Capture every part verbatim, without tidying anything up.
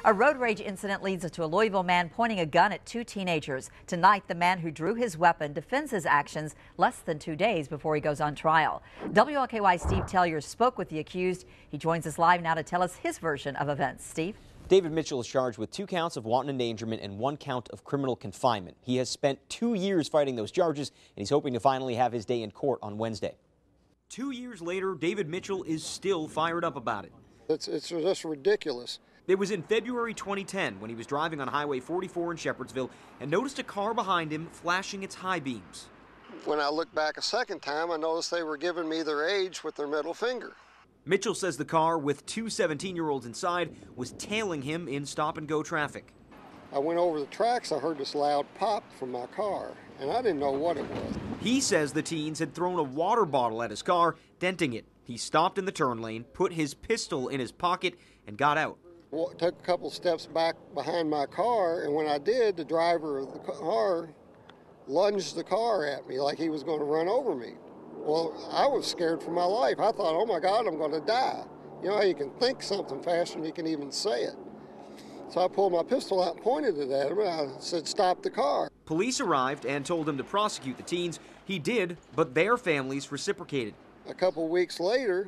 A road rage incident leads to a Louisville man pointing a gun at two teenagers. Tonight, the man who drew his weapon defends his actions less than two days before he goes on trial. W L K Y Steve Tellier spoke with the accused. He joins us live now to tell us his version of events. Steve? David Mitchell is charged with two counts of wanton endangerment and one count of criminal confinement. He has spent two years fighting those charges, and he's hoping to finally have his day in court on Wednesday. Two years later, David Mitchell is still fired up about it. It's, it's just ridiculous. It was in February twenty ten when he was driving on Highway forty-four in Shepherdsville and noticed a car behind him flashing its high beams. When I looked back a second time, I noticed they were giving me their age with their middle finger. Mitchell says the car with two seventeen-year-olds inside was tailing him in stop-and-go traffic. I went over the tracks, I heard this loud pop from my car, and I didn't know what it was. He says the teens had thrown a water bottle at his car, denting it. He stopped in the turn lane, put his pistol in his pocket, and got out. Well, took a couple steps back behind my car, and when I did, the driver of the car lunged the car at me like he was going to run over me. Well, I was scared for my life. I thought, oh my God, I'm going to die. You know how you can think something faster than you can even say it. So I pulled my pistol out and pointed it at him, and I said, stop the car. Police arrived and told him to prosecute the teens. He did, but their families reciprocated. A couple weeks later,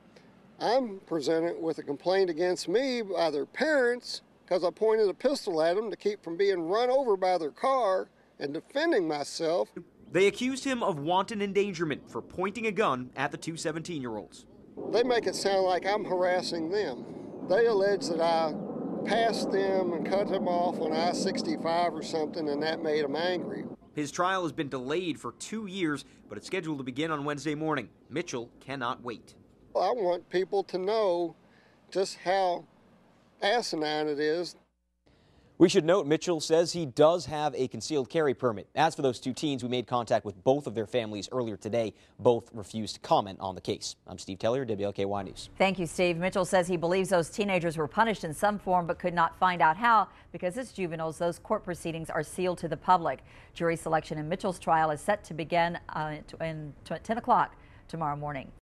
I'm presented with a complaint against me by their parents because I pointed a pistol at them to keep from being run over by their car and defending myself. They accused him of wanton endangerment for pointing a gun at the two seventeen-year-olds. They make it sound like I'm harassing them. They allege that I passed them and cut them off on I sixty-five or something, and that made them angry. His trial has been delayed for two years, but it's scheduled to begin on Wednesday morning. Mitchell cannot wait. I want people to know just how asinine it is. We should note Mitchell says he does have a concealed carry permit. As for those two teens, we made contact with both of their families earlier today. Both refused to comment on the case. I'm Steve Tellier, W L K Y News. Thank you, Steve. Mitchell says he believes those teenagers were punished in some form but could not find out how because as juveniles, those court proceedings are sealed to the public. Jury selection in Mitchell's trial is set to begin uh, in ten o'clock tomorrow morning.